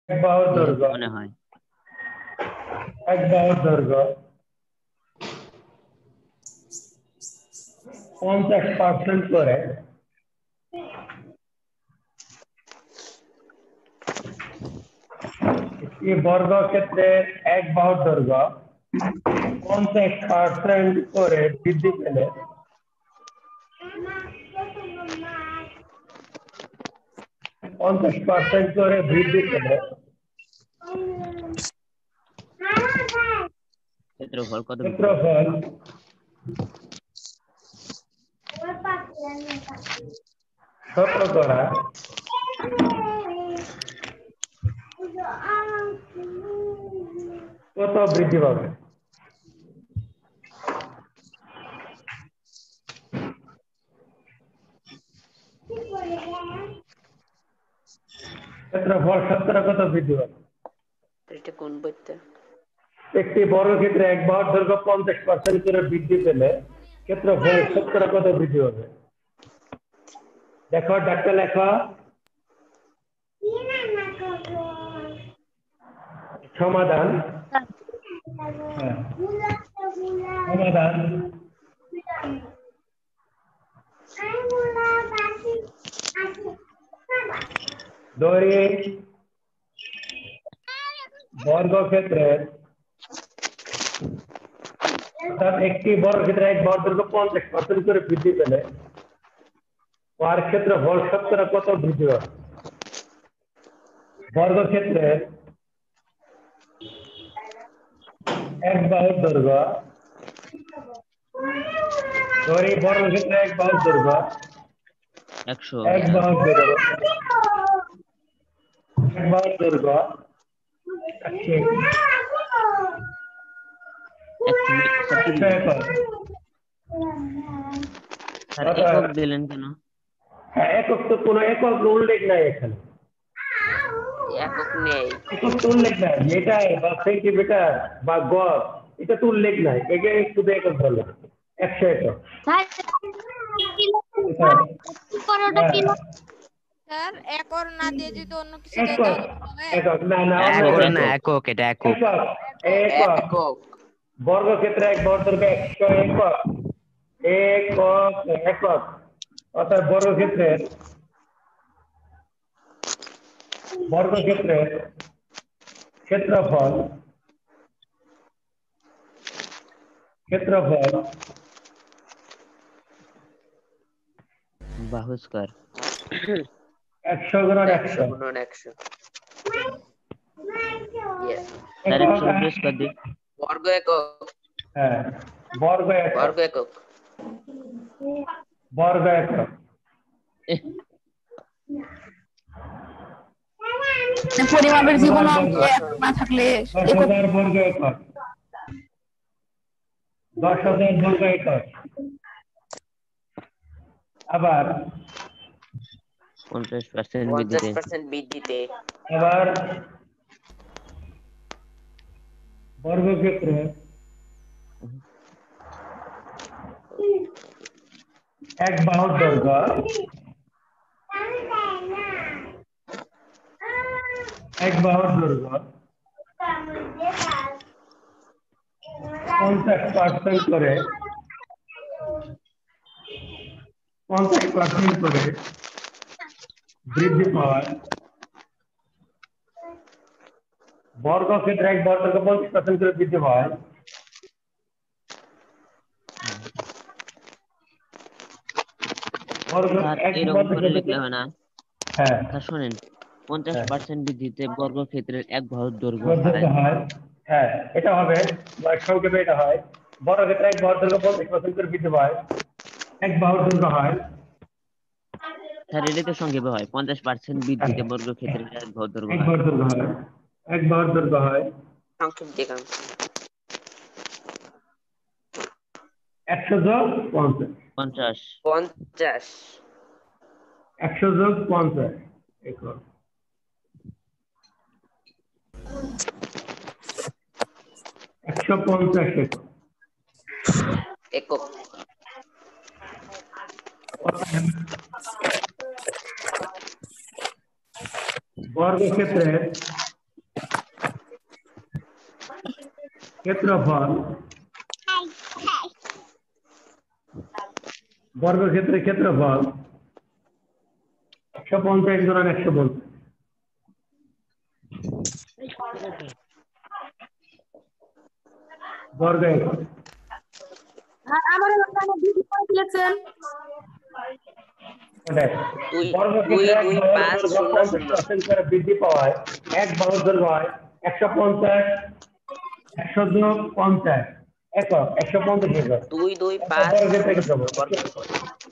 এক বাহুর কি দৈর্ঘ্য মনে হয়? এক বাহুর দৈর্ঘ্য 50% করে এই বর্গক্ষেত্রের এক বাহুর দৈর্ঘ্য 50% করে বৃদ্ধি পেলে ক্ষেত্রফল কত বৃদ্ধি পাবে? ক্ষেত্রফল শতকরা কত বৃদ্ধি পাবে? ক্ষেত্রফল শতকরা কত বৃদ্ধি পাবে? এটা কোন বইতে? একটি বর্গক্ষেত্রে এক বাহুর দৈর্ঘ্য 50% করে বৃদ্ধি পেলে ক্ষেত্রফল শতকরা কত বৃদ্ধি পাবে? দেখো ডাক্তার লেখা সমাধান। হ্যাঁ, সমাধান ধরি বর্গক্ষেত্রের অর্থাৎ একটি বর্গক্ষেত্রে এক বাহুর দৈর্ঘ্য 50% করে বৃদ্ধি পেলে তার ক্ষেত্রফল শতকরা কত বৃদ্ধি পাবে? বর্গক্ষেত্রের এক বাহুর দৈর্ঘ্য ধরি বর্গক্ষেত্রে এক বাহুর দৈর্ঘ্য 100 এক বাহুর দৈর্ঘ্য এক বাহুর দৈর্ঘ্য 100 একক। স্যার একক দিলেন কেন? হ্যাঁ, একক তো কোনো একক উল্লেখ নাই এখানে। একক নেই, একক তো উল্লেখ নাই, মিটার বা সেন্টিমিটার বা গজ এটা তো উল্লেখ নাই। একে শুধু একক বলে 100 একক। স্যার একর না দিয়ে যদি অন্য কিছু দেয় একক তাহলে ভালো হয়। একক না না একক একক না, একক, এটা একক। একক একক একক। বর্গক্ষেত্রে এক বাহুর দৈর্ঘ্য 100 একক। একক একক অর্থাৎ বর্গক্ষেত্রের ক্ষেত্রফল বাহু স্কয়ার 100 গুণন 100 100 গুণন 100। স্যার 100 স্কয়ার দিই। বর্গ একক। হ্যাঁ, বর্গ একক বর্গ একক। বর্গ একক পরিমাপের যে কোনো অঙ্কে একক না থাকলে 10,000 বর্গ একক 10,000 বর্গ একক। আবার 50% বৃদ্ধিতে 50% বৃদ্ধিতে আবার বর্গক্ষেত্রে এক বাহুর দৈর্ঘ্য 50% করে বৃদ্ধি পাওয়ায় বর্গক্ষেত্রে এক বাহুর দৈর্ঘ্য 50% করে বৃদ্ধি পাওয়ায় এরকম করে লিখলে হয় না? হ্যাঁ স্যার শোনেন, 50% বৃদ্ধিতে বর্গক্ষেত্রের এক বাহুর দৈর্ঘ্য হয়। হ্যাঁ, এটা হবে সংক্ষেপে এটা হয় বর্গক্ষেত্রে এক বাহুর দৈর্ঘ্য 50% করে বৃদ্ধি পায় এক বাহুর দৈর্ঘ্য হয়। স্যার এটা তো সংক্ষেপে হয় 50% বৃদ্ধিতে বর্গক্ষেত্রের এক বাহুর দৈর্ঘ্য এক হয়। বাহুর দৈর্ঘ্য হয় এক বাহুর দৈর্ঘ্য হয় সংক্ষেপ দেখান। 100 যোগ 50 50 50 100 যোগ 50 একক 150 একক। বর্গক্ষেত্রের ক্ষেত্রফল বর্গক্ষেত্রের ক্ষেত্রফল 150 গুণন 150 বর্গ একক। আমার ওখানে দিদি পয়েন্ট লিখছেন দুই বর্গক্ষেত্রে এক দুই বাহুর পাঁচ দৈর্ঘ্য শূন্য শূন্য 50% করে বৃদ্ধি পাওয়ায় এক বাহুর দৈর্ঘ্য হয় 150 150 একক 150 একক। 2 2 5 বর্গক্ষেত্রে 0 0 ক্ষেত্রফল বর্গ একক।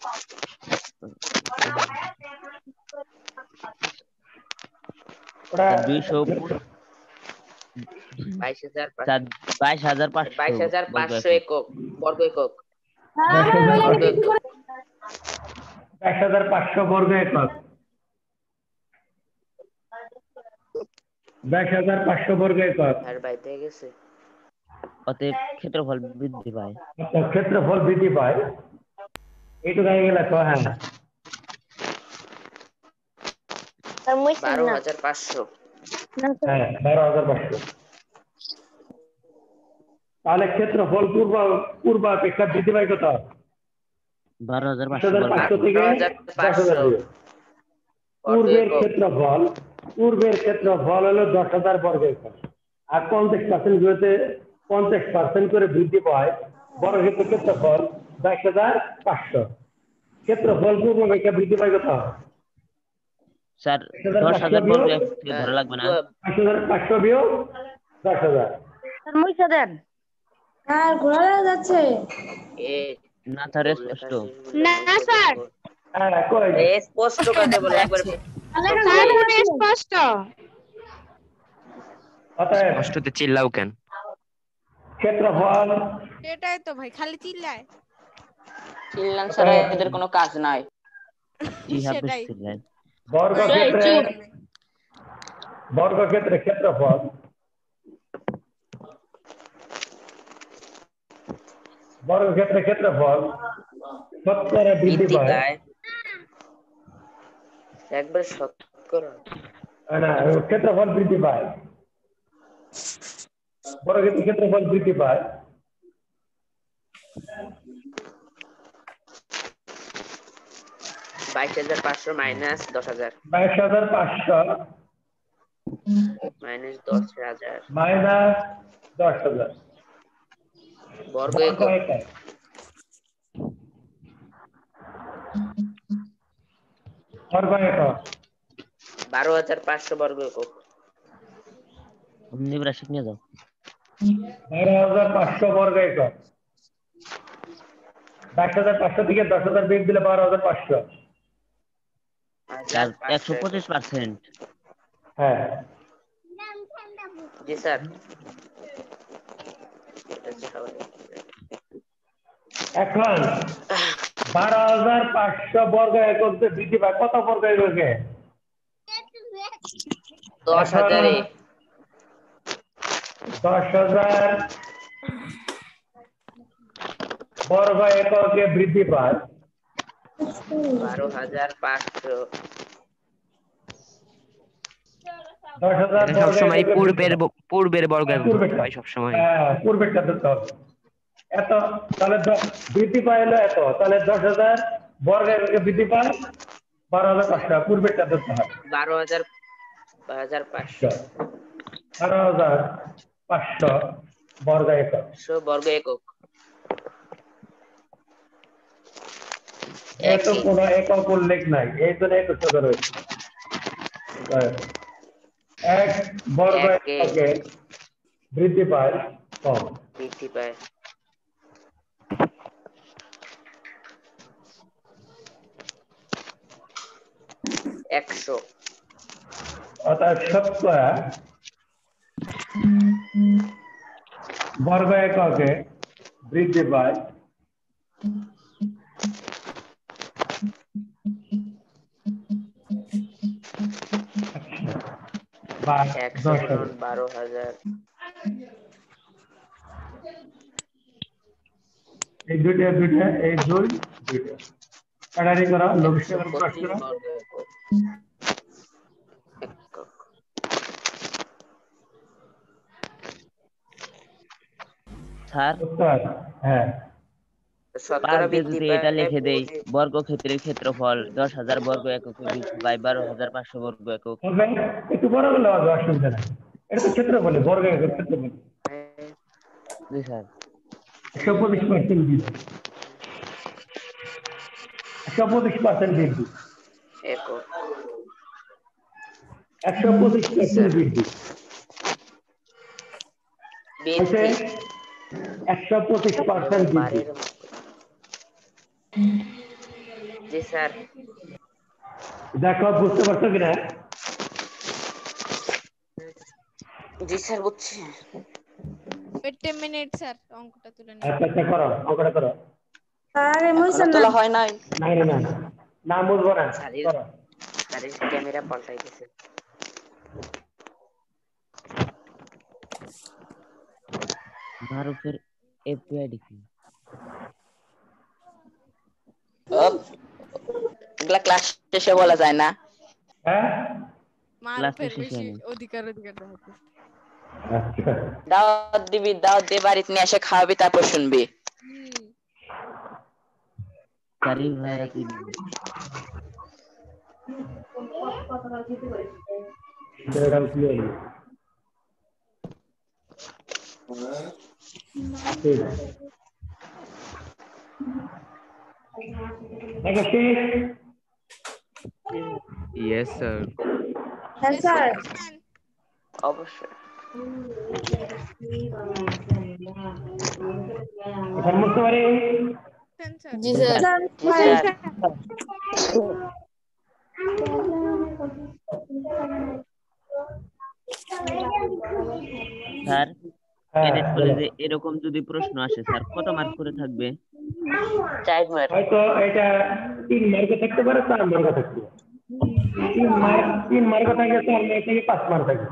22,500 22,500 একক বর্গ একক। হ্যাঁ আমার ওখানে বর্গ দিদি একক। 22,500 বর্গ একক। 22,500 বর্গ একক। আর বাইতে গেছে। অতএব ক্ষেত্রফল বৃদ্ধি পায়। ক্ষেত্রফল বৃদ্ধি পায় এইটুকু হয়ে গেলে তো হ্যাঁ 12,500। হ্যাঁ 12,500। তাহলে ক্ষেত্রফল পূর্বাপেক্ষা বৃদ্ধি পায় কত? 12,500 বর্গ 500 একক। থেকে 12,500 10,000। পূর্বের ক্ষেত্রফল হলো 10,000 বর্গ একক আর 50% করে বৃদ্ধি পায় বর্গক্ষেত্রের ক্ষেত্রফল 22,500। ক্ষেত্রফল পূর্বাপেক্ষা বৃদ্ধি পায় কত? স্যার 10,000 বর্গ একক থেকে ধরা লাগবে না? 5,500 বিয়োগ 10,000। স্যার মুইসা দেন আর ঘোরা যাচ্ছে এ না স্যার স্পষ্ট। না স্যার হ্যাঁ কই স্পষ্ট কাকে বলে একবার স্যার মনে স্পষ্ট অতএব কষ্টতে চিল্লাও কেন? ক্ষেত্রফল এটাই তো ভাই খালি চিল্লায় চিল্লান ছাড়া এদের কোনো কাজ নাই। জি হাফেজ সেটাই ছিলেন। বর্গক্ষেত্রে ক্ষেত্রফল শতকরা বৃদ্ধি পায়। একবার শতকরা না ক্ষেত্রফল বৃদ্ধি পায় বর্গক্ষেত্রের ক্ষেত্রফল বৃদ্ধি পায় 22,500 মাইনাস 10,000 22,500 মাইনাস 10,000 মাইনাস 10,000 বর্গ একক। 12,500 বর্গ একক। নিবরা শিখ নিয়ে যাও। 12,500 বর্গ একক। 22,500 থেকে 10,000 বিয়োগ দিলে 12,500। স্যার 125%। হ্যাঁ জি স্যার। এখন 12,500 বর্গ একক বৃদ্ধি পায় কত বর্গ এককে? 10,000 10,000 বর্গ এককে বৃদ্ধি পায় 12,500। 10,000 সবসময় পূর্বের বর্গ একক হয় সবসময়। পূর্বেরটা ধরতে হবে। এত তাহলে বৃদ্ধি পায় হলো এত, তাহলে 10,000 বর্গ এককে বৃদ্ধি পায় 12,500। পূর্বেরটা ধরতে হবে 12,500 12,500 বর্গ একক। বর্গ একক। এত কোনো একক উল্লেখ নাই, এই জন্য একক শব্দ রয়েছে। এক বর্গ এককে বৃদ্ধি পায় কম। বৃদ্ধি পায় 100। অর্থাৎ শতকরা বর্গ এককে বৃদ্ধি পায় 12,000। এই দুইটা এই দুইটা কাটারি করা লঘিষ্ঠ প্রশ্ন। স্যার উত্তর হ্যাঁ 5 শতকরা দিয়ে বৃদ্ধি যদি পায় এটা লিখে দেই, বর্গক্ষেত্রের ক্ষেত্রফল 10,000 বর্গ এককে বৃদ্ধি পায় 12,500 বর্গ একক। হবে একটু বড় হলে হবে, অসুবিধা নেই। এটা তো ক্ষেত্র বলে, বর্গ একক ক্ষেত্র বলে। জি স্যার। 125% বৃদ্ধি, 125% বৃদ্ধি, একক 125% বৃদ্ধি হচ্ছে বৃদ্ধি 125% বৃদ্ধি। বারের মতো। জি স্যার। দেখো বুঝতে পারছো কিনা? জি স্যার বুঝছি। ওয়েট এ মিনিট স্যার, অঙ্কটা তুলে নিই। আচ্ছা আচ্ছা করো, অঙ্কটা করো। এখনো তোলা হয় নাই। না না না না, বুঝবো না, স্যারের করো। স্যারের ক্যামেরা পাল্টাই দিছে। মারুফের এফবিআইডি কি? এগুলা ক্লাস শেষে বলা যায় না। হ্যাঁ মারুফের শেষে বেশি নেই। অধিকার দেখাচ্ছে। আচ্ছা দাওয়াত দিবি, দাওয়াত দিয়ে বাড়িতে নিয়ে এসে খাওয়াবি, তারপর শুনবি। চারি ভাইরা তুই সেরকম কি হলো? ঠিক আছে। দেখো শেষ। Yes sir. স্যার অবশ্যই। এখন বুঝতে পারি। জি স্যার। জি স্যার। স্যার হ্যাঁ এনএস বলো। কলেজে এরকম যদি প্রশ্ন আসে স্যার কত মার্ক করে থাকবে? 4 মার্ক। হয়তো এটা 3 মার্কে থাকতে পারে, 4 মার্কে থাকতে পারে। 3 মার্কে থাকে, 4 মার্কে থাকে, 5 মার্ক থাকে।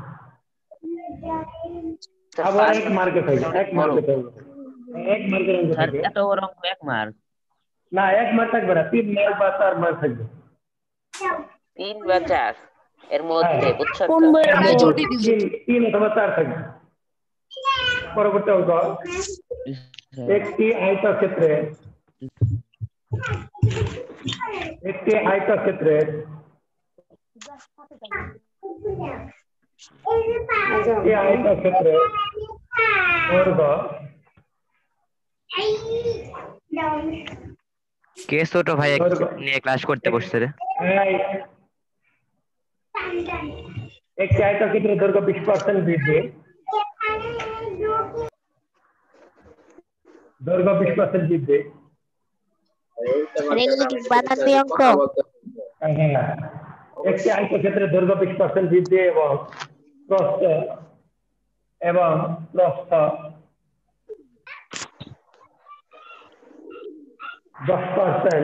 আবার 1 মার্কে থাকে, 1 মার্কে থাকে। 1 মার্কের অঙ্ক স্যার থাকে। এত বড় অঙ্ক 1 মার্ক? না 1 মার্ক থাকবে না, 3 মার্ক বা 4 মার্ক থাকবে। 3 বা 4 এর হ্যাঁ মধ্যে, বুঝছো কোন তো? বইয়ের আমরা বই? জটিল দিছি। 3 অথবা 4 থাকবে। পরবর্তী অঙ্ক। একটি আয়তক্ষেত্রে একটি আয়তক্ষেত্রের দৈর্ঘ্য কে ছোট ভাই নিয়ে ক্লাস করতে বসছে রে? একটি আয়তক্ষেত্রের দৈর্ঘ্য 20% বৃদ্ধি, দৈর্ঘ্য 20% বৃদ্ধি। এগুলো কি বানানি অঙ্ক? হ্যাঁ, একটি আয়তক্ষেত্রের দৈর্ঘ্য 20% বৃদ্ধি এবং প্রস্থ 10%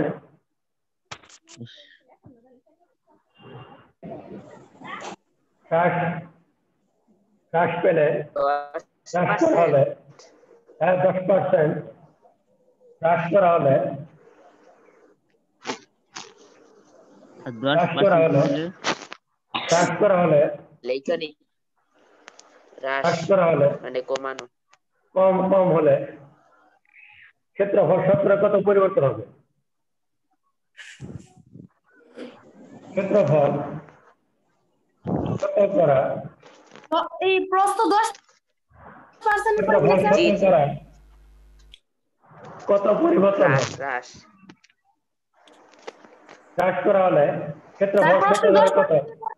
হ্রাস পেলে, হ্রাস করা হলে, 10% হ্রাস করা হলে, লেখনি হ্রাস করা হলে, মানে কমানো। কম হলে ক্ষেত্রফল শতকরা কত পরিবর্তন হবে? ক্ষেত্রফল শতকরা এই প্রস্থ 10% ক্ষেত্রফল শতকরা কত পরিবর্তন হবে? হ্রাস করা হলে ক্ষেত্রফল শতকরা কত?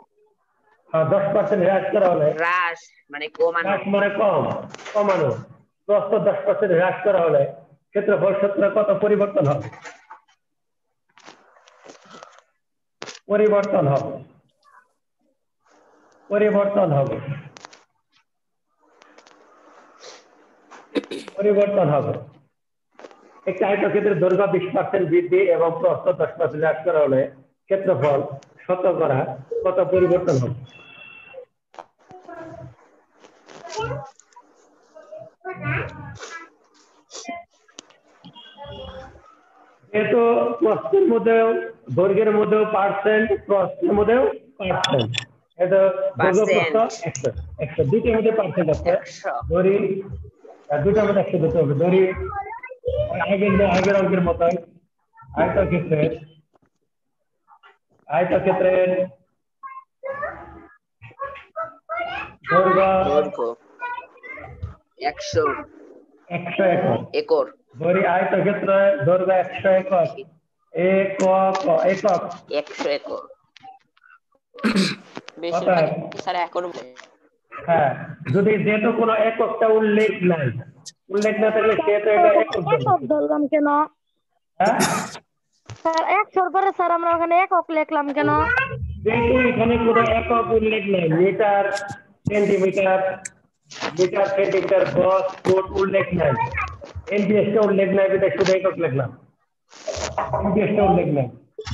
10% হ্রাস করা হলে, হ্রাস মানে কমানো। হ্রাস মানে কমানো। প্রস্থ 10% হ্রাস করা হলে ক্ষেত্রফল শতকরা কত পরিবর্তন হবে? পরিবর্তন হবে। একটি আয়তক্ষেত্রের দৈর্ঘ্য 20% বৃদ্ধি এবং প্রস্থ 10% হ্রাস করা হলে ক্ষেত্রফল শতকরা কত পরিবর্তন হবে? যেহেতু প্রস্থের মধ্যেও দৈর্ঘ্যের মধ্যেও পার্সেন্ট, প্রস্থের মধ্যেও পার্সেন্ট, এটা দৈর্ঘ্য প্রস্থ 100 দুইটার মধ্যে পার্সেন্ট আছে। ধরি দুটোর মধ্যে একশো দিতে হবে। ধরি আগের অঙ্কের মতোই আয়তক্ষেত্রের দৈর্ঘ্য দৈর্ঘ্য 100 একর। ধরি আয়তক্ষেত্রের দৈর্ঘ্য 100 একর। একক 100 একর। অতএব স্যার একর বলে। হ্যাঁ, যদি যেহেতু কোনো এককটা উল্লেখ না থাকলে সেহেতু এটা একক ধরলাম কেন হ্যাঁ, স্যার 100 পরে স্যার আমরা ওখানে একক লিখলাম কেন? যেহেতু এখানে কোনো একক উল্লেখ নাই, মিটার সেন্টিমিটার গজ ফুট উল্লেখ নাই, এমপিএসটা উল্লেখ নাই, এটা শুধু একক লিখলাম। এমপিএসটা উল্লেখ নাই।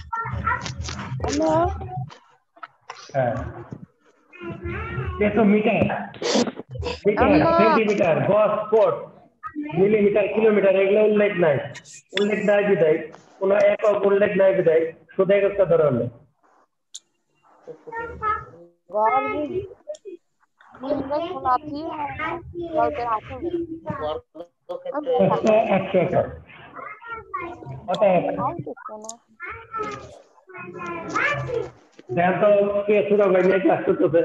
হ্যাঁ, যেহেতু মিটার সেন্টিমিটার গজ ফুট মিলিমিটার কিলোমিটার এগুলো উল্লেখ নাই বিদায়, কোনো একক উল্লেখ নাই বিদায় শুধু এককটা ধরা হলো। একশো একর। অতএব ধ্যান তো কে ছোট ভাই নিয়ে ক্লাস করতেছে,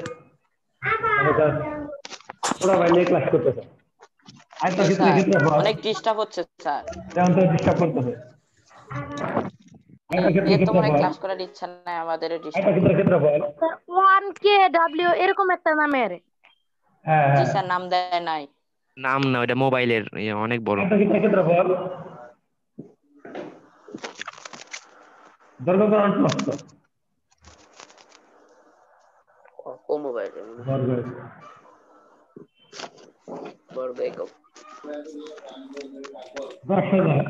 ছোট ভাই নিয়ে ক্লাস করতেছে। আয়তক্ষেত্রের ক্ষেত্রফল অনেক ডিস্টার্ব হচ্ছে স্যার। ধ্যান তো ডিস্টার্ব করতেছে। আয়তক্ষেত্রের একদম মনে ক্ষেত্রফল ক্লাস করার ইচ্ছা নাই আমাদের ডিস্টার্ব। আয়তক্ষেত্রের ক্ষেত্রফল 1kw এরকম একটা নামের। হ্যাঁ জি স্যার নাম দেয় নাই। নাম না, ওটা মোবাইলের অনেক বড়। আয়তক্ষেত্রের ক্ষেত্রফল দৈর্ঘ্য গুণন প্রস্থ ও মোবাইল বর্গ একক 10,000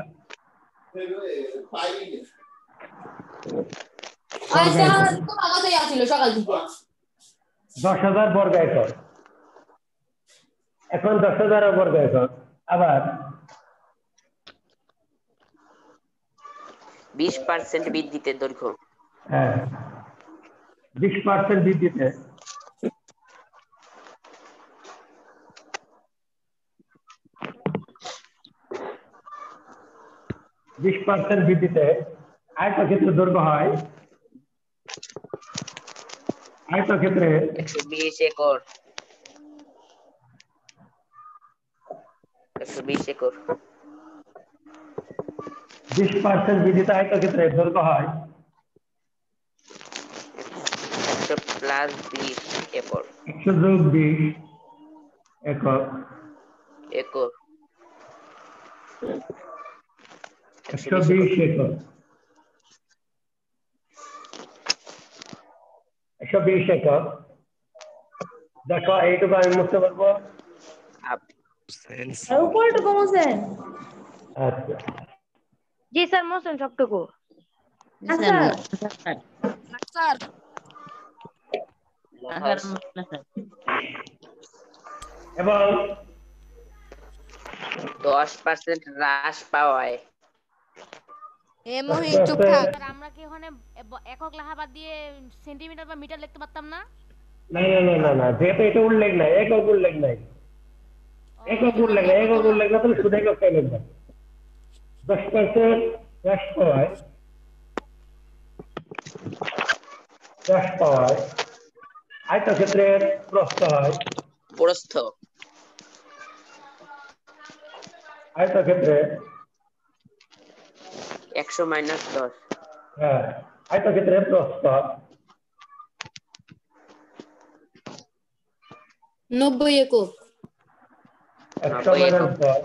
10,000 বর্গ একক। এখন 10,000 বর্গ একক। আবার 20% বৃদ্ধিতে দৈর্ঘ্য। হ্যাঁ 20% বৃদ্ধিতে 20% বৃদ্ধিতে আয়তক্ষেত্রের দৈর্ঘ্য হয় আয়তক্ষেত্রে 120 একর। 120 একর। 20% বৃদ্ধিতে আয়তক্ষেত্রের দৈর্ঘ্য হয় 100 প্লাস 20 একর। 100+20 একক। 120 একর। 120 একক। দেখো এইটুকু আমি মুছতে পারবো। আচ্ছা জি স্যার মোশন সবটুকু। স্যার এবং 10% হ্রাস পাওয়ায় মহিন চুপ থাক। স্যার আমরা কি ওখানে একক লেখা বাদ দিয়ে সেন্টিমিটার বা মিটার লিখতে পারতাম না? না যেহেতু এটা উল্লেখ নাই, একক উল্লেখ নাই তাহলে শুধু এককটাই লিখবেন। 10% হ্রাস পাওয়ায় আয়তক্ষেত্রের প্রস্থ হয় আয়তক্ষেত্রে 100 - 10। হ্যাঁ আয়তক্ষেত্রের প্রস্থ 90 একক। 100 - 10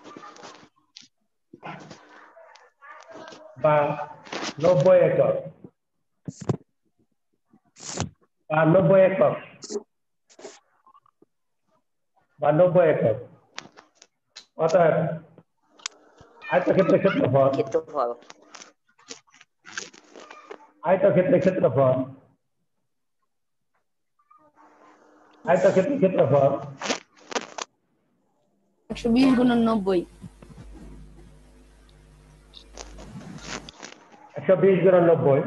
বা 90 একক বা 90 একক বা 90 একক। অর্থাৎ আয়তক্ষেত্রের ক্ষেত্রফল আয়তক্ষেত্রের ক্ষেত্রফল 120 গুণন 90। 120 গুণন 90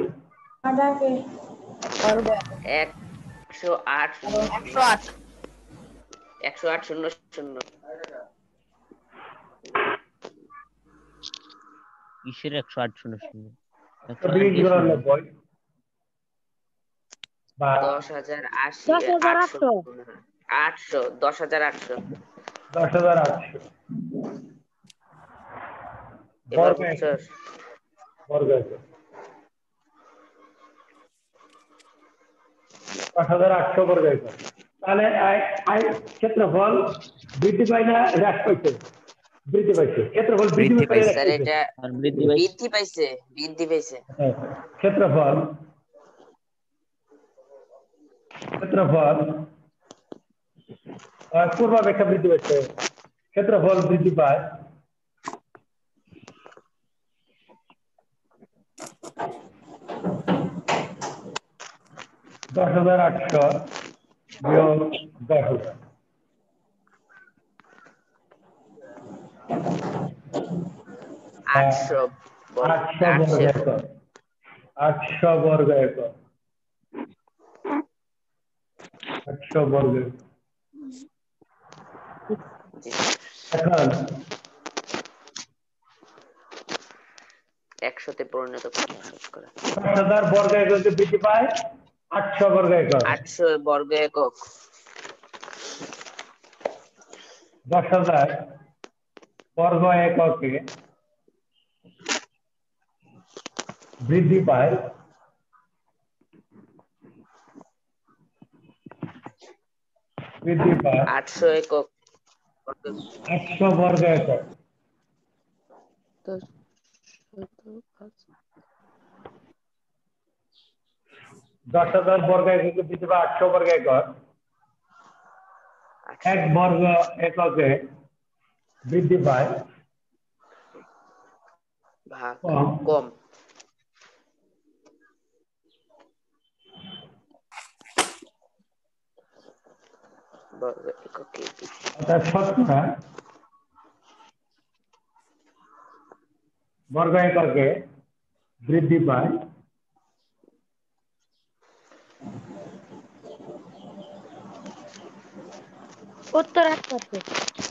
108 108 00 কিসের 108 শূন্য শূন্য 108 20 দিয়ে গুণন শুরু। 90 বা 10,080 800 800 10,800 10,800 এবার বর্গ একক বুঝছস? বর্গ একক 10,800 বর্গ একক। তাহলে ক্ষেত্রফল বৃদ্ধি পায় না হ্রাস পাইছে? বৃদ্ধি পাইছে। ক্ষেত্রফল বৃদ্ধি বৃদ্ধি পাইছে, পাইছে। হ্রাস স্যার পাইছে? এটা আর বৃদ্ধি পাইছে। বৃদ্ধি পাইছে হ্যাঁ। ক্ষেত্রফল পূর্বাপেক্ষা বৃদ্ধি পাইছে, ক্ষেত্রফল বৃদ্ধি পায়। $10,800 বিয়োগ 10,000 800 800 বর্গ একক 800 বর্গ একক 800 বর্গ একক। এখন 100-তে পরিণত করতে শতকরা 10,000 বর্গ এককে বৃদ্ধি পায় 800 বর্গ একক। 800 বর্গ একক 10,000 বর্গ এককে বৃদ্ধি পায় 800 একক 800 বর্গ একক। 10,000 বর্গ এককে বৃদ্ধি পায় 800 বর্গ একক। 1 বর্গ এককে বৃদ্ধি পায় ভাগ কম কম বর্গ এককে অর্থাৎ শতকরা বর্গ এককে বৃদ্ধি পায় উত্তর 8%।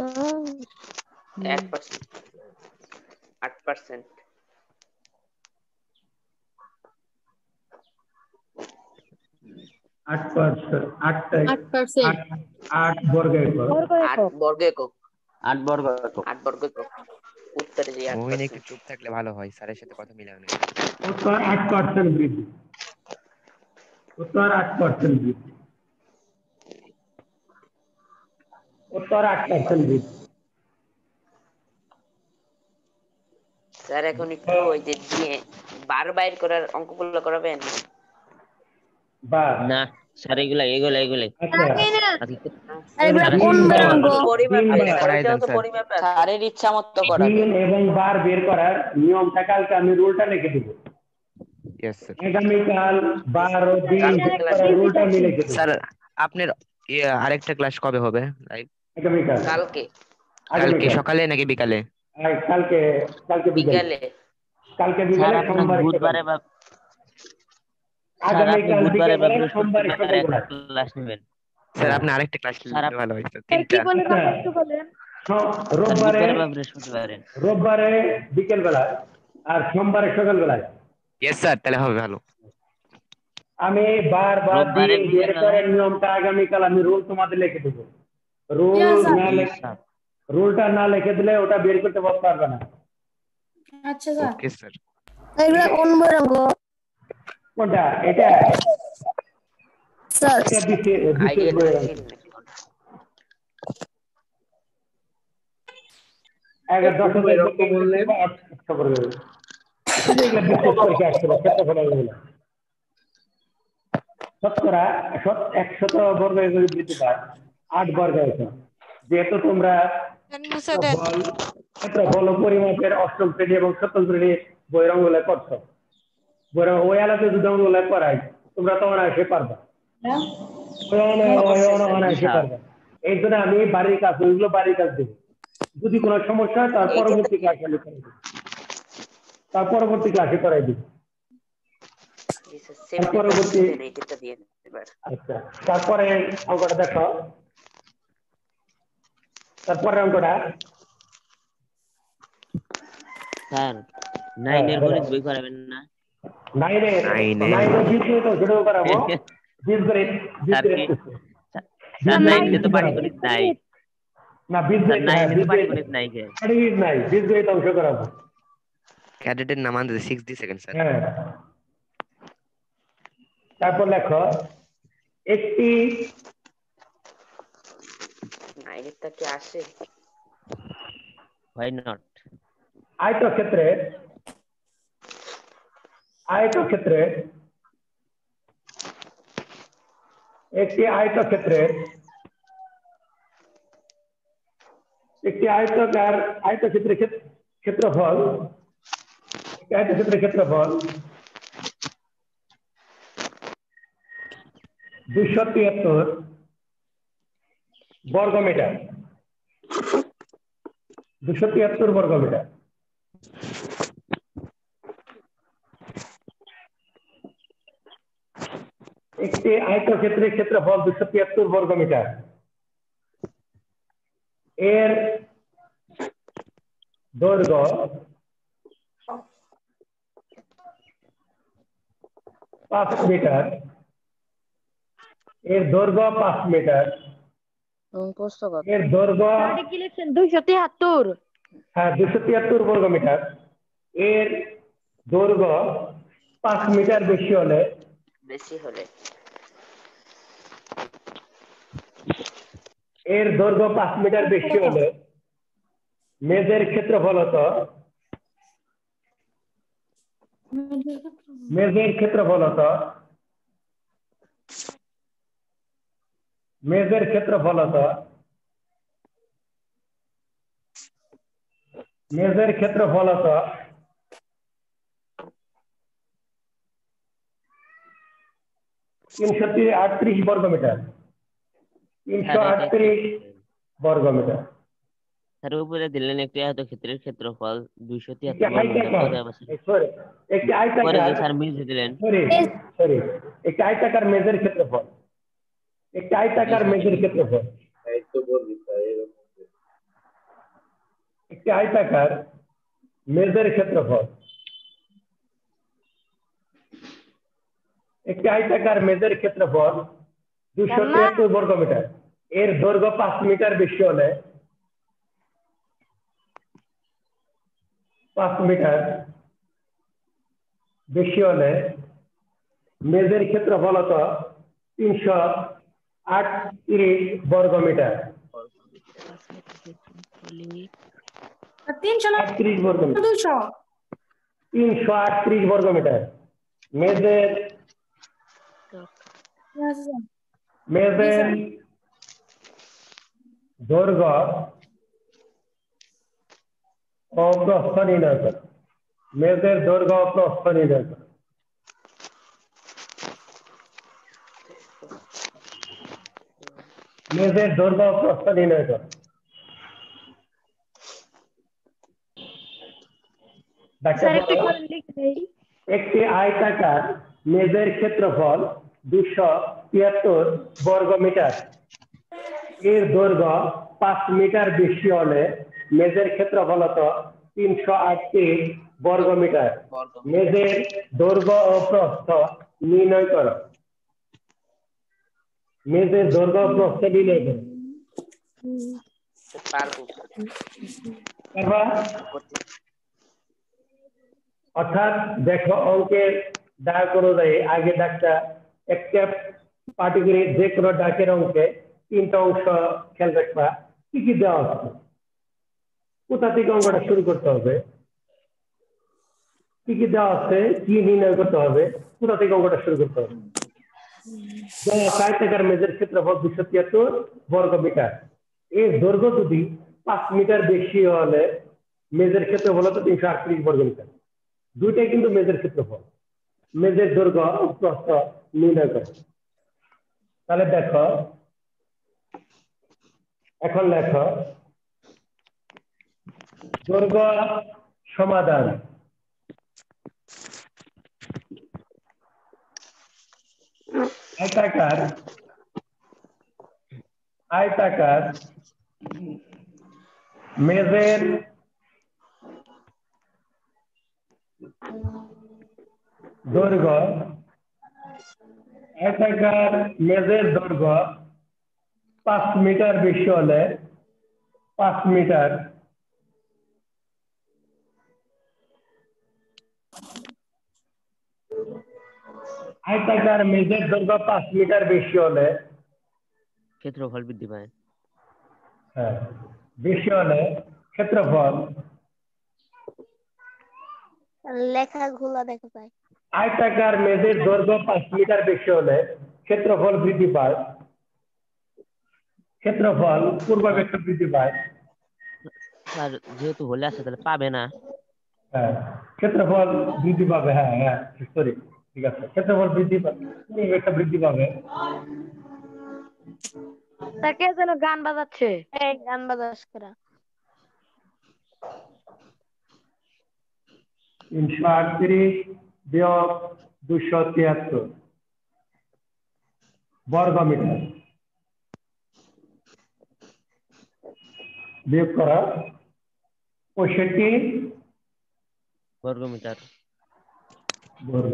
1% 8% 8%। 8%। 8 বর্গ একক। 8 বর্গ একক 8 বর্গ একক। 8 বর্গ একক উত্তরে যে মমিন 8%। একটু চুপ থাকলে ভালো হয়, স্যারের সাথে কথা মিলানো। উত্তর 8% বৃদ্ধি। উত্তর 8% বৃদ্ধি। উত্তর 8% বৃদ্ধি। স্যার এখন একটু ওই যে দিয়ে বার বাইর করার অঙ্কগুলো করাবেন? বা না স্যার এগুলাই আচ্ছা এগুলা দিন কোন বার বইয়ের অঙ্ক? পরিমাপে দিন স্যার, করাই ওইটাও দেন তো স্যার। পরিমাপে আছে। স্যারের ইচ্ছা মতো করাবে। দিন এবং বার বের করার নিয়মটা কালকে আমি রুলটা লিখে দেবো। Yes sir. আগামীকাল বার ও দিন কালকে বের ক্লাস করার রুলটা আমি লিখে দেবো। স্যার আপনার আরেকটা ক্লাস কবে হবে? লাইক আগামীকাল কালকে কালকে সকালে নাকি বিকালে? কালকে কালকে বিকেলে। বিকালে কালকে স্যার বিকেলে আপনি সোমবার বুধবারে বা স্যার আপনি আগামীকাল বুধবারে বা বিকেলবেলা সোমবার বৃহস্পতিবার একটা সকালবেলা। ক্লাস নেবেন। স্যার আপনি আরেকটা ক্লাস স্যার নিলে ভালো হয় স্যার, কি 3টা। বলেন আচ্ছা, আপনি একটু বলেন। স্যার রোববারে বুধবারে বা বৃহস্পতিবারে। রোববারে বিকেল বেলায় আর সোমবারে সকাল বেলায়। ইয়েস স্যার, তাহলে হবে ভালো। আমি বার বা রোববারে দিন বের বিকেল করার বেলায়। নিয়মটা আগামীকাল আমি রুল তোমাদের লিখে দেবো। Rule Yes, sir. না রুলটা না লিখে দিলে ওটা বের করতে পারবে না। আচ্ছা স্যার। Okay sir. এগুলা কোন বইয়ের অঙ্ক? কোনটা এটা? স্যার এটা বিশেষ আইডিয়া বইয়ের অঙ্ক। ছিল নাকি কোনটা? 10,000 অঙ্ক বললেন 800 করে দেবে। এগুলো বিশেষ পরীক্ষা আসছিল ক্ষেত্রফল এগুলো। শতকরা 100 বর্গ একক বৃদ্ধি পায় 8 বর্গ একক। যেহেতু তোমরা ক্ষেত্রফল ও পরিমাপের অষ্টম শ্রেণী এবং সপ্তম শ্রেণী বইয়ের অঙ্গগুলো করছো, ওই আলাদা যদি অঙ্গগুলো করাই তোমরা তো অনায়াসে পারবা। অনায়াসে পারবা। এই জন্য আমি বাড়ির কাজ ওইগুলো বাড়ির কাজ দেবো। যদি কোনো সমস্যা হয় তার পরবর্তী ক্লাসে আমি করাই দেবো। তার পরবর্তী ক্লাসে করাই দিব। পরবর্তী আচ্ছা তারপরে অঙ্কটা দেখো। তারপরে অঙ্কটা স্যার নাইনের গণিত বই করাবেন না? নাইনে নাইনে বীজগণিত অংশটুকু করাবো। বীজগণিত স্যার কি স্যার নাইনে তো পাটিগণিত নাই। না স্যার বীজগণিত, হ্যাঁ নাইনে তো পাটিগণিত নাই কে? পাটিগণিত নাই, বীজগণিত অংশ করাবো। ক্যাডেটের নাম আনতে 60 সেকেন্ড স্যার। হ্যাঁ, তারপর লেখো একটি নাইনেরটা কি আসে? Why not? আয়তক্ষেত্রে একটি আয়তক্ষেত্রের ক্ষেত্রফল 273 বর্গমিটার। 273 বর্গমিটার। একটি আয়তক্ষেত্রের ক্ষেত্রফল 273 বর্গমিটার। এর দৈর্ঘ্য 5 মিটার। এর দৈর্ঘ্য 5 মিটার। এর দৈর্ঘ্য 273। হ্যাঁ 273 বর্গমিটার। এর দৈর্ঘ্য 5 মিটার বেশি হলে মেজের ক্ষেত্রফল হতো মেজের ক্ষেত্রফল 338 বর্গমিটার। 338 বর্গমিটার। স্যার উপরে দিলেন একটি আয়তক্ষেত্রের ক্ষেত্রফল 273 একটি বর্গমিটার। পরে যে স্যার মেজে দিলেন একটি আয়তাকার মেজের ক্ষেত্রফল। একটি আয়তাকার মেজের ক্ষেত্রফল একটি আয়তাকার মেজের ক্ষেত্রফল 273 বর্গমিটার। এর দৈর্ঘ্য 5 মিটার বেশি হলে মেজের ক্ষেত্রফল হতো 338 বর্গমিটার। 338 বর্গমিটার। মেজের দৈর্ঘ্য ও প্রস্থ নির্ণয় করো। মেজের দৈর্ঘ্য ও প্রস্থ নির্ণয় করো। মেজের দৈর্ঘ্য ও প্রস্থ নির্ণয় করো। একটি আয়তাকার মেজের ক্ষেত্রফল 273 বর্গমিটার। এর দৈর্ঘ্য 5 মিটার বেশি হলে মেজের ক্ষেত্রফল হতো 338 বর্গমিটার। মেজের দৈর্ঘ্য ও প্রস্থ নির্ণয় করো। মেজের দৈর্ঘ্য ও প্রস্থ নির্ণয় করো। অর্থাৎ দেখো অঙ্কের ডাক অনুযায়ী আগে ডাকটা একটা পার্টিকুলার যে কোনো ডাকের অঙ্কে 3টা অংশ খেয়াল রাখবা। কি কি দেওয়া হচ্ছে, কোথা থেকে অঙ্কটা শুরু করতে হবে, কি কি দেওয়া আছে, কি নির্ণয় করতে হবে, কোথা থেকে অঙ্কটা শুরু করতে হবে। আয়তাকার মেজের ক্ষেত্রফল 273 বর্গমিটার। এর দৈর্ঘ্য যদি 5 মিটার বেশি হলে মেজের ক্ষেত্রফল হতো 338 বর্গমিটার। দুইটাই কিন্তু মেজের ক্ষেত্রফল। মেজের দৈর্ঘ্য ও প্রস্থ নির্ণয় করে। তাহলে দেখো এখন লেখো দৈর্ঘ্য সমাধান। আয়তাকার মেজের দৈর্ঘ্য আয়তাকার মেজের দৈর্ঘ্য 5 মিটার বেশি হলে 5 মিটার আয়তাকার মেজের দৈর্ঘ্য 5 মিটার বেশি হলে ক্ষেত্রফল বৃদ্ধি পায়। হ্যাঁ বেশি হলে ক্ষেত্রফল লেখাগুলো দেখা যায়। আয়তাকার মেজের দৈর্ঘ্য 5 মিটার বেশি হলে ক্ষেত্রফল বৃদ্ধি পায়। ক্ষেত্রফল পূর্বাপেক্ষা বৃদ্ধি পায়। স্যার যেহেতু হলে আছে তাহলে পাবে না। হ্যাঁ ক্ষেত্রফল বৃদ্ধি পাবে। হ্যাঁ হ্যাঁ সরি ঠিক আছে ক্ষেত্রফল বৃদ্ধি পাবে পূর্বাপেক্ষা বৃদ্ধি পাবে। তাকে যেন গান বাজাচ্ছে। এই গান বাজাস করা 338 বিয়োগ 273 বর্গ মিটার বিয়োগ করা 65 বর্গমিটার। বর্গ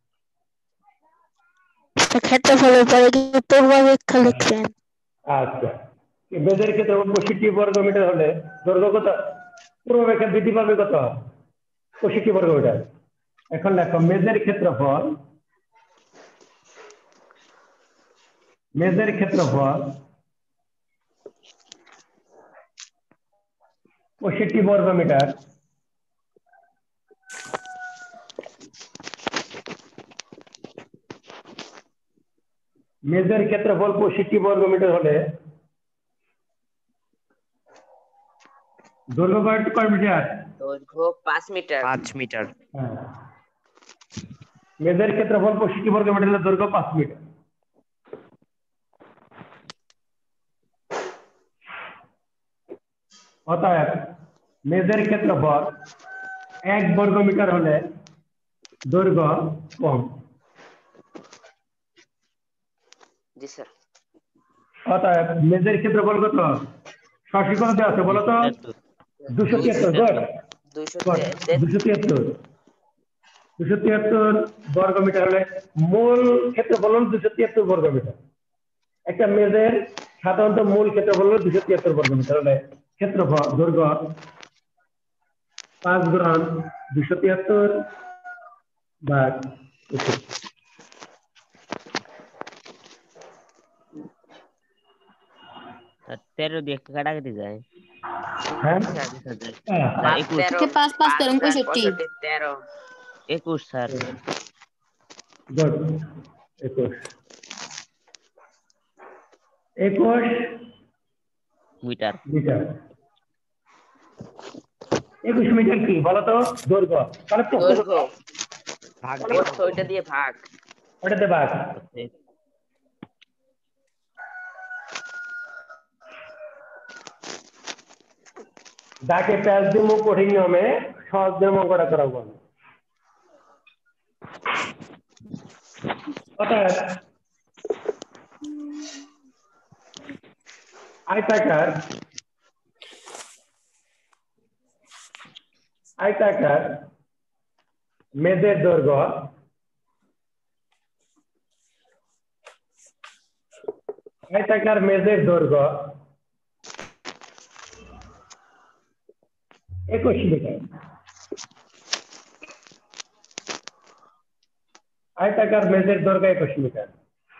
ক্ষেত্রফলের পরে কি পূর্বাপেক্ষা লিখবেন? আচ্ছা মেজের ক্ষেত্রে 65 বর্গ মিটার হলে দৈর্ঘ্য কত? পূর্বাপেক্ষা বৃদ্ধি পাবে কত? 65 বর্গ মিটার। এখন দেখো মেজের ক্ষেত্রফল 65 বর্গ মিটার মেজের ক্ষেত্রফল 65 বর্গ মিটার হলে দৈর্ঘ্য কয় মিটার? দৈর্ঘ্য 5 মিটার। 5 মিটার। হ্যাঁ মেজের ক্ষেত্রফল 65 বর্গ মিটার হলে দৈর্ঘ্য 5 মিটার। অতএব মেজের ক্ষেত্রফল 1 বর্গ মিটার হলে দৈর্ঘ্য কম। জি স্যার। অতএব মেজের ক্ষেত্রফল কত? সঠিক কত দেওয়া আছে বলো তো? 273 273 বর্গ মিটার হলে মূল ক্ষেত্রফল হল 273 বর্গ মিটার। একটা মেজের সাধারণত মূল ক্ষেত্রফল হল 273 বর্গ মিটার হলে ক্ষেত্রফল দৈর্ঘ্য 5 গুণন 273 ভাগ 65। আর 13 দিয়ে একটা কাটাকাটি যায়। হ্যাঁ sir 5 5 5 13 65 13 21 sir. Good 21 metre. Metre 21 metre কি বলতো? দৈর্ঘ্য। তাহলে প্রশ্ন দৈর্ঘ্য ভাগ ওইটা দিয়ে ভাগ। ওটাতে ভাগ। যাকে প্যাচ দিমু কঠিন নিয়মে সহজ নিয়ম অঙ্কটা করাবো। অর্থাৎ আয়তাকার মেজের দৈর্ঘ্য আয়তাকার মেজের দৈর্ঘ্য 21 মিটার। আয়তাকার মেজের দৈর্ঘ্য 21 মিটার।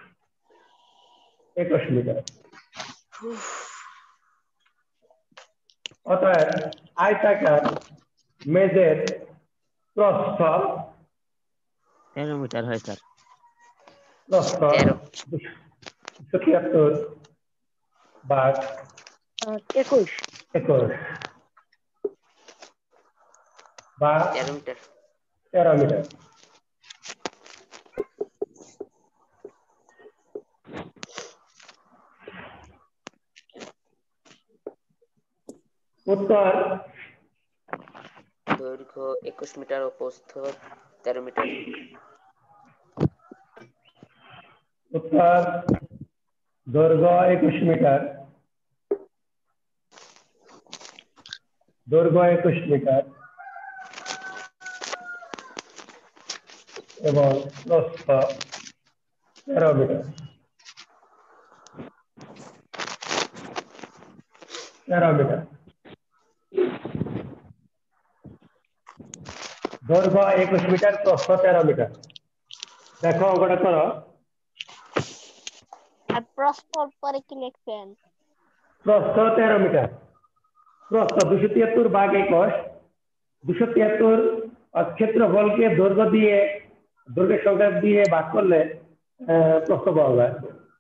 21 মিটার। অতএব আয়তাকার মেজের প্রস্থ 13 মিটার হয় স্যার। প্রস্থ 273 ভাগ 21 বা 13 মিটার। 13 মিটার। উত্তর দৈর্ঘ্য 21 মিটার ও প্রস্থ 13 মিটার। উত্তর দৈর্ঘ্য 21 মিটার। দৈর্ঘ্য 21 মিটার এবং প্রস্থ 13 মিটার। 13 মিটার। দৈর্ঘ্য 21 মিটার, প্রস্থ 13 মিটার। দেখো অঙ্কটা করো। আর প্রশ্নর পরে কি লিখছেন? প্রস্থ 13 মিটার, প্রস্থ 273 ভাগ 21। 273 ক্ষেত্রফলকে দৈর্ঘ্যের সংখ্যা দিয়ে ভাগ করলে প্রস্থ পাওয়া যায়।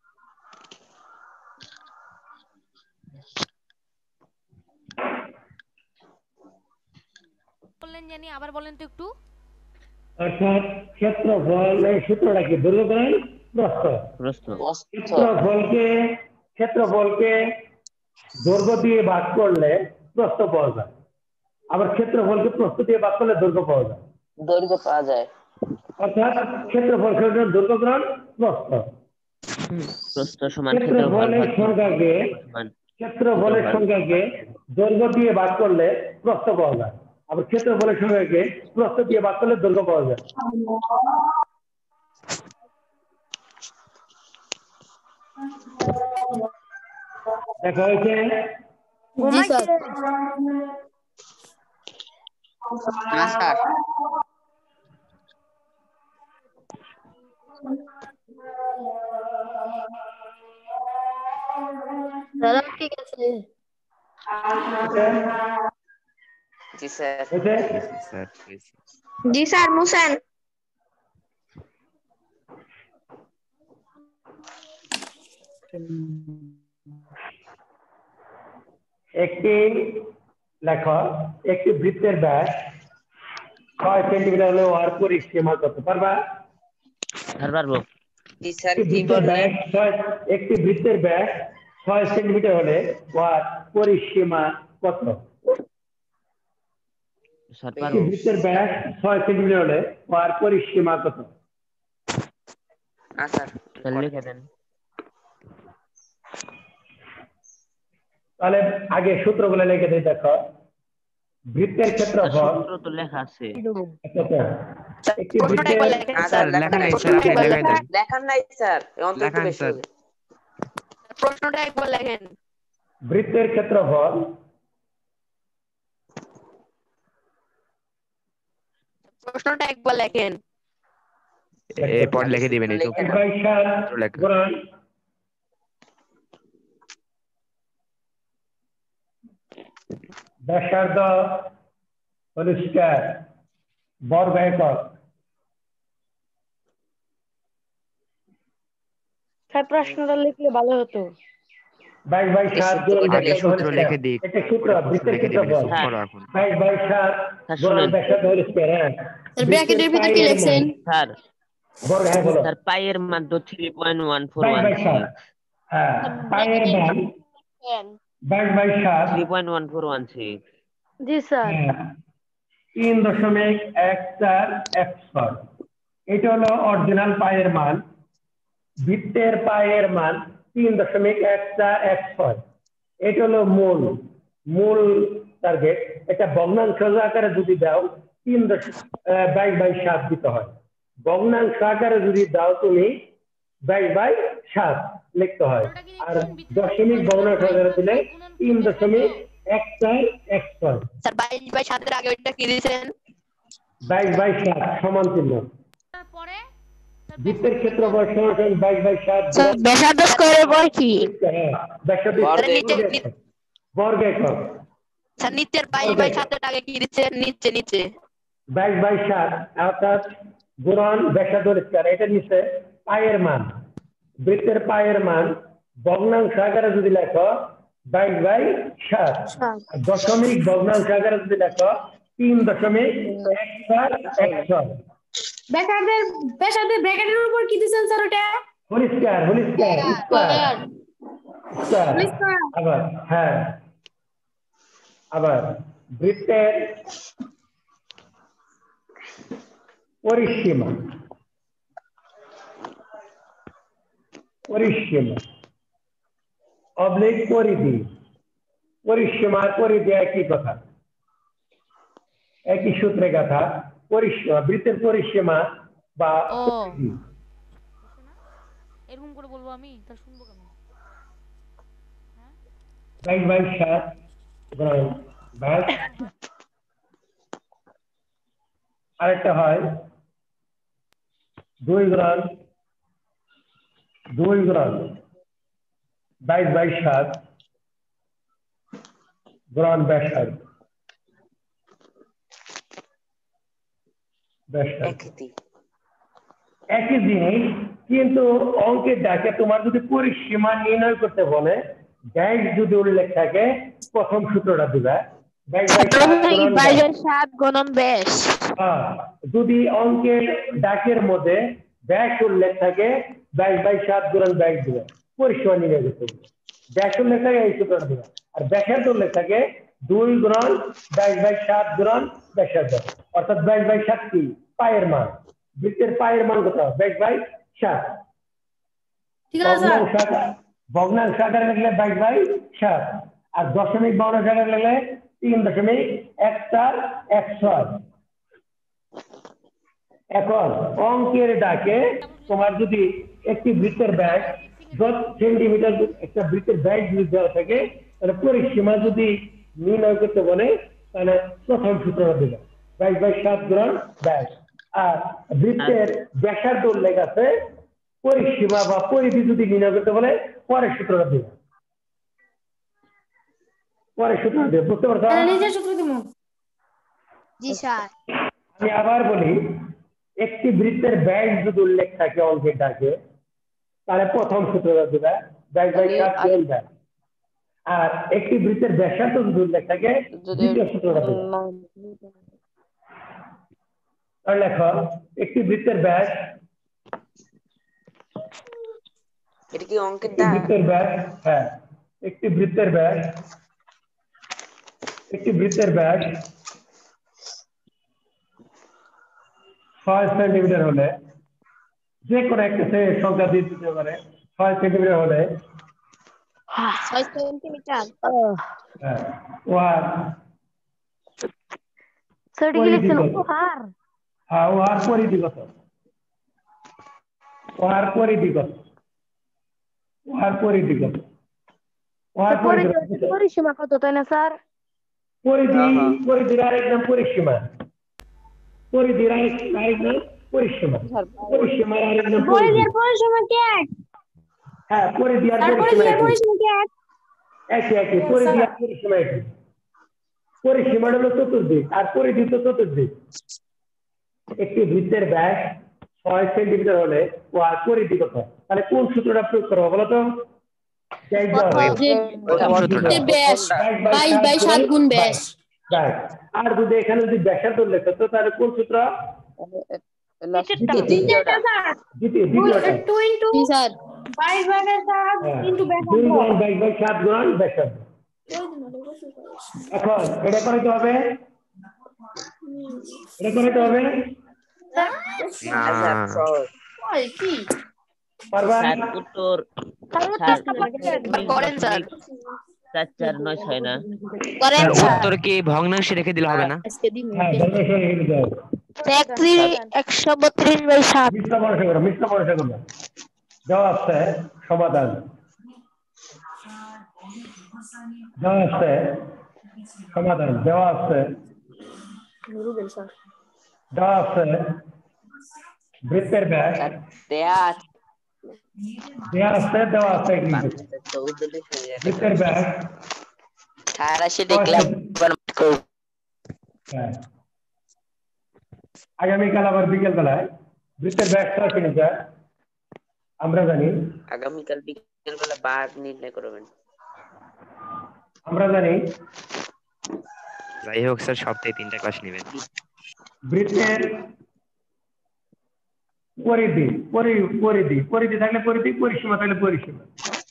বললেন জানি, আবার বলেন তো একটু। অর্থাৎ ক্ষেত্রফল এই সূত্রটা কি? দৈর্ঘ্য গুণন প্রস্থ। ক্ষেত্রফলকে দৈর্ঘ্য দিয়ে ভাগ করলে প্রস্থ পাওয়া যায়, আবার ক্ষেত্রফলকে প্রস্থ দিয়ে ভাগ করলে দৈর্ঘ্য পাওয়া যায়। অর্থাৎ ক্ষেত্রফল সমান দৈর্ঘ্য গুণন প্রস্থ। প্রস্থ সমান ক্ষেত্রফলের সংখ্যাকে দৈর্ঘ্য দিয়ে ভাগ করলে প্রস্থ পাওয়া যায়, আবার ক্ষেত্রফলের সংখ্যাকে প্রস্থ দিয়ে ভাগ করলে দৈর্ঘ্য পাওয়া যায়। দেখা হয়েছে? জি স্যার। হ্যাঁ স্যার। দাদা ঠিক আছে। জি স্যার। জি স্যার মুসেন। একটি লেখো, একটি বৃত্তের ব্যাস 6 সেন্টিমিটার হলে ওর পরিসীমা কত? পারবা? পারবো। জি স্যার কি বললেন? একটি বৃত্তের ব্যাস 6 সেন্টিমিটার হলে ওর পরিসীমা কত? একটি বৃত্তের ব্যাস 6 সেন্টিমিটার হলে ওর পরিসীমা কত? স্যার লিখে দেন। তাহলে আগে সূত্রগুলো লিখে দিই। দেখো, বৃত্তের ক্ষেত্রফল সূত্র তো লেখা আছে। একটি বৃত্তের লেখান নাই স্যার, অন্তত বেশি হবে। প্রশ্নটা একবার লেখেন। বৃত্তের ক্ষেত্রফল প্রশ্নটা একবার লেখেন। এরপর লিখে দিবেন। এই তো ব্যাসার্ধ পরিষ্কার বর্গ একক। প্রশ্নটা লিখলে ভালো হতো। 22/7 সূত্র লিখে দিই। এটা সূত্র বৃত্তের ক্ষেত্রফল। 22/7 ব্যাসার্ধ পরিষ্কার। হ্যাঁ, ব্র্যাকেটের ভিতর কি লিখছেন? স্যার বর্গ। হ্যাঁ বলো। স্যার পাইয়ের মান তো 3.1416। হ্যাঁ, পাইয়ের মান 22/7 3.1416। জি স্যার। 3.1416। এটা হলো অরিজিনাল পাইয়ের মান। বৃত্তের পাইয়ের মান 3.1416। এটা হলো মূল টার্গেট। এটা ভগ্নাংশ আকারে যদি দাও 3.22/7 দিতে হয়। ভগ্নাংশ আকারে যদি দাও তুমি 22/7 লিখতে হয়। আর দশমিক ভগ্নাংশ আকারে দিলে 3.1416। স্যার 22/7 এর আগে ওইটা কি দিয়েছেন? 22/7 সমান চিহ্ন। তারপরে বৃত্তের ক্ষেত্রফল সমান 22/7। স্যার ব্যাসার্ধ স্কয়ারের বর্গ কি? ব্যাসার্ধ বর্গ একক। স্যার নিচের 22/7 এর আগে কি দিচ্ছেন? নিচে 22/7 অর্থাৎ গুণন ব্যাসার্ধ স্কয়ার। এটা নিচে পাইয়ের মান, বৃত্তের পাইয়ের মান ভগ্নাংশ আকারে যদি লেখো 22/7, দশমিক ভগ্নাংশ আকারে যদি লেখো 3.1416। ব্যাসার্ধের ব্র্যাকেটের উপর কি দিছেন স্যার ওটা? পরিষ্কার আবার। হ্যাঁ, আবার বৃত্তের পরিসীমা অবলিক পরিধি। পরিসীমা পরিধি একই কথা, একই সূত্রে কথা। পরিসীমা বৃত্তের পরিসীমা বা ও পরিধি। এরকম করে বলবো আমি তাহলে শুনবো কেমন? 22/7 গুণন ব্যাস। আরেকটা হয় 2 গুণন 22/7 গুণন ব্যাসার্ধ। একই জিনিস কিন্তু অঙ্কের ডাকে তোমার যদি পরিসীমা নির্ণয় করতে বলে ব্যাস যদি উল্লেখ থাকে প্রথম সূত্রটা দিবা 22/7 গুণন ব্যাস। যদি অঙ্কের ডাকের মধ্যে ব্যাস উল্লেখ থাকে 22/7 গুণন ব্যাস দিবে পরিসীমা নির্ণয় করতে হবে। ব্যাস উল্লেখ থাকে এই সূত্রটা দিবে আর ব্যাসার্ধ উল্লেখ থাকে 2 গুণন 22/7 গুণন ব্যাসার্ধ অর্থাৎ 22/7 কি পায়ের মান বৃত্তের পায়ের মান কত 22/7 ঠিক আছে স্যার ভগ্নাংশ আকারে লিখলে 22/7 আর দশমিক ভগ্নাংশ আকারে লিখলে 3.1416। এখন অঙ্কের ডাকে তোমার যদি একটি বৃত্তের ব্যাস 10 সেন্টিমিটার একটা বৃত্তের ব্যাস যদি দেওয়া থাকে তাহলে পরিসীমা যদি নির্ণয় করতে বলে তাহলে প্রথম সূত্রটা দেবে 22/7 গুণন ব্যাস আর বৃত্তের ব্যাসার্ধ উল্লেখ আছে পরিসীমা বা পরিধি যদি নির্ণয় করতে বলে পরের সূত্রটা দেবে পরের সূত্রটা দেবে বুঝতে পারছো? নিজের সূত্র দিব। জি স্যার। আমি আবার বলি একটি বৃত্তের ব্যাস যদি উল্লেখ থাকে অঙ্কের ডাকে তাহলে প্রথম সূত্রটা দেবে 22/7 গুণন ব্যাস আর একটি বৃত্তের ব্যাসার্ধ যদি উল্লেখ থাকে দ্বিতীয় সূত্রটা দেবে। তাহলে লেখো একটি বৃত্তের ব্যাস এটা কি অঙ্কের একটি বৃত্তের ব্যাস হ্যাঁ একটি বৃত্তের ব্যাস 6 সেন্টিমিটার হলে যে কোনো একটা সংখ্যা দিয়ে দিতে পারে 6 সেন্টিমিটার হলে 6 সেন্টিমিটার হ্যাঁ ওয়ার স্যার কি লিখছেন উপহার? হ্যাঁ ওয়ার পরিধি কত ওয়ার পরিধি কত পরিসীমা কত তাই না স্যার? পরিধির আরেক নাম পরিসীমা পরিধির আরেক নাম পরিসীমা পরিসীমার আরেক নাম পরিধির পরিসীমা কি এক? হ্যাঁ পরিধি আর পরিসীমা কি একই পরিধি আর পরিসীমা একই পরিসীমা হলো চতুর্দিক আর পরিধি তো চতুর্দিক। একটি বৃত্তের ব্যাস 6 সেন্টিমিটার হলে ও আর পরিধি কত তাহলে কোন সূত্রটা প্রয়োগ করবো বলো তো? 22/7 গুণ ব্যাস। আর যদি এখানে যদি ব্যাসার্ধ উল্লেখ করতো তাহলে কোন সূত্র? দ্বিতীয়টা। জি স্যার। 22/7 গুণন ব্যাসার্ধ। এখন এটা করতে হবে পারবা? স্যার উত্তর করেন স্যার 4/4 9/6 না করেন স্যার স্যার। উত্তর কি ভগ্নাংশে রেখে দিলে হবে না? হ্যাঁ ভগ্নাংশে রেখে দিতে হবে। 132/7 মিশ্র পরীক্ষা করবে দেওয়া আছে সমাধান দেওয়া আছে বৃত্তের ব্যাস দেওয়া আছে বৃত্তের ব্যাস আগামীকাল আবার বিকেল বেলায় বৃত্তের ব্যাস 6 সেন্টিমিটার আমরা জানি আগামীকাল বিকেল বেলা বার নির্ণয় করবেন আমরা জানি যাই হোক স্যার সপ্তাহে 3টা ক্লাস নেবেন। বৃত্তের পরিধি থাকলে পরিধি পরিসীমা থাকলে পরিসীমা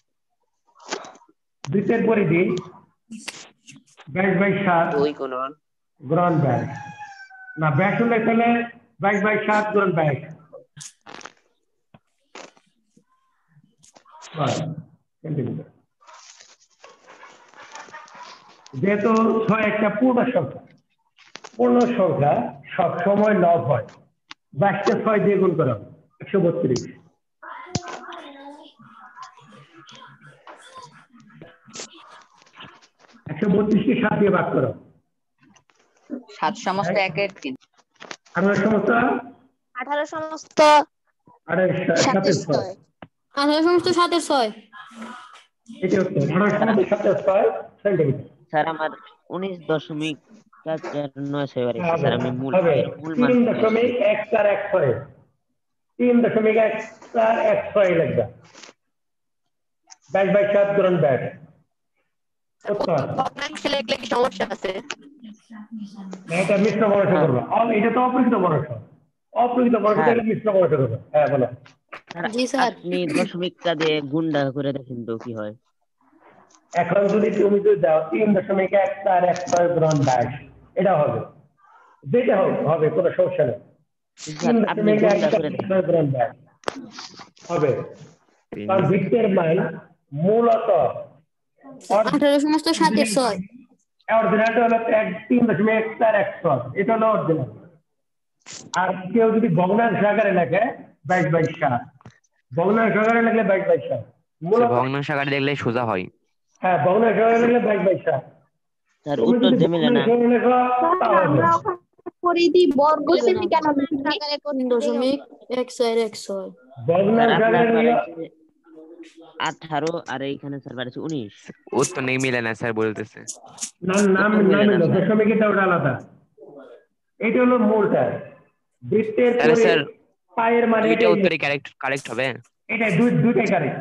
বৃত্তের পরিধি 22/7 গুণন ব্যাস না ব্যাস উল্লেখ করলে 22/7 গুণন ব্যাস সেন্টিমিটার। যেহেতু 6 একটা পূর্ণ সংখ্যা সবসময় লব হয় 22 কে 6 দিয়ে গুণ করো 132 132 কে 7 দিয়ে ভাগ করো 7 সমস্ত 1 এর 3 18 সমস্ত 18 সমস্ত 7 6 18 সমস্ত 7 6 এটা হচ্ছে 18 সমস্ত 7 6 সেন্টিমিটার স্যার আমার 19.496 বারে স্যার আমি মূল মান 3.146 3.146 লাগবে 22/7 গুণন 22 লিখলে কি সমস্যা আছে? এটা মিশ্র বর্গ করব এটা তো অপ্রকৃত বর্গ তাহলে মিশ্র বর্গ করব হ্যাঁ বলো জি স্যার আপনি দশমিকটা দিয়ে গুণটা করে দেখেন তো কি হয়। এখন যদি তুমি দাও 3.146 গুণন 22 এটা হবে যেটা হবে কোনো সমস্যা নেই আপনি গুণটা করে দেখেন হবে কারণ বৃত্তের মান মূলত 18 সমস্ত 7 6 অরিজিনালটা হলো 3.146 এটা হলো অরিজিনাল আর কেউ যদি ভগ্নাংশ আকারে লেখে 22/7 ভগ্নাংশ আকারে লিখলে 22/7 মূলত ভগ্নাংশ আকারে দেখলে সোজা হয়। হ্যাঁ ভগ্নাংশ আকারে লিখলে 22/7 স্যার উত্তর যে মিলে না পরিধি বর্গ সেমি কেন আকারে 3.146 ভগ্নাংশ আকারে লিখলে 18 আর এইখানে স্যার বাড়ছে 19 উত্তর নেই মিলে না স্যার বলতেছে। নাম দশমিক এটা ওটা আলাদা এটা হলো মূলটা বৃত্তের পরে পায়ের মানে এটা উত্তরই কারেক্ট হবে। এটা দুইটাই কারেক্ট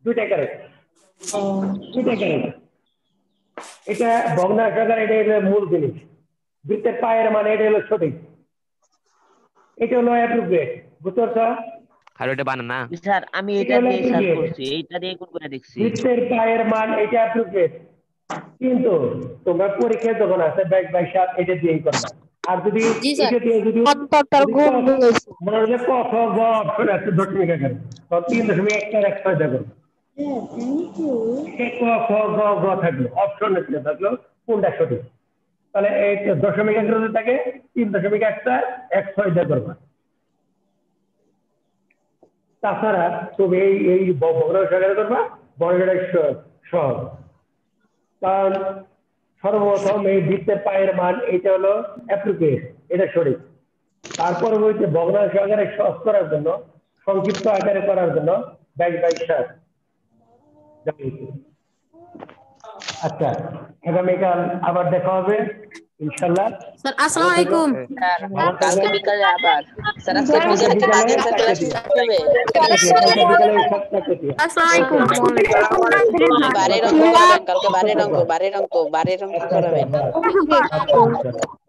এটা ভগ্নাংশ আকারে এটা হলো মূল জিনিস বৃত্তের পায়ের মানে এটা হলো সঠিক এটা হলো অ্যাপ্রোপ্রিয়েট বুঝছো আর ওটা বানান না স্যার আমি এটা দিয়ে স্যার করছি এইটা দিয়ে কোন করে দেখছি বৃত্তের পায়ের মান এটা অ্যাপ্রোপ্রিয়েট কিন্তু তোমরা পরীক্ষায় যখন আছে 22/7 এটা দিয়েই করবা আর যদি এটা দিয়ে যদি মনে হলে ক খ গ অপশন আছে দশমিক আকারে তো 3.146 দেখো ক খ গ থাকলো অপশন থাকলো কোনটা সঠিক তাহলে এই দশমিক আকারে থাকে 3.146 করবা তাছাড়া তুমি এই ভগ্নাংশ আকারে করবা বর্গের সহজ কারণ সর্বপ্রথম এই বৃত্তের পায়ের মান এটা হলো অ্যাপ্রোপ্রিয়েট এটা সঠিক তারপর বলতে ভগ্নাংশ আকারে সহজ করার জন্য সংক্ষিপ্ত আকারে করার জন্য 22/7 আচ্ছা আগামীকাল আবার দেখা হবে ইনশাআল্লাহ স্যার আসসালামু আলাইকুম স্যার কালকে বিকালে আবার স্যার আজকে বিকালে ক্লাস হবে আসসালামু আলাইকুম বারের অঙ্ক কালকে বারের অঙ্ক করাবেন